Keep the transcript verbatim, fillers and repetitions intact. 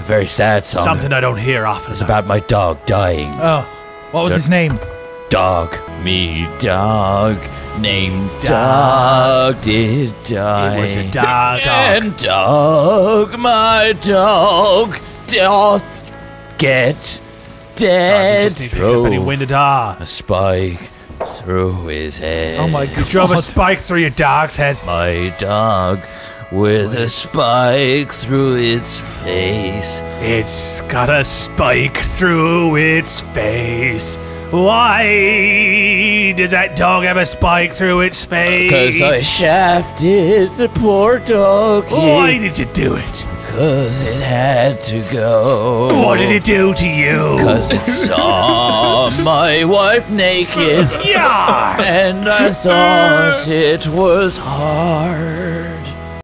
very sad song. Something I don't hear often. It's about my dog dying. Oh, what was Dog. his name? Dog. Me dog named Dog did die. It was a dog. dog. And dog, my dog, doth get dead. Sorry, drove any wind a dog. A spike through his head. Oh my You god. drove a spike through your dog's head. My dog with a spike through its face. It's got a spike through its face. Why does that dog have a spike through its face? Cause I shafted the poor dog. Why did you do it? Cause it had to go. What did it do to you? Cause it saw my wife naked. Yeah. And I thought it was hard.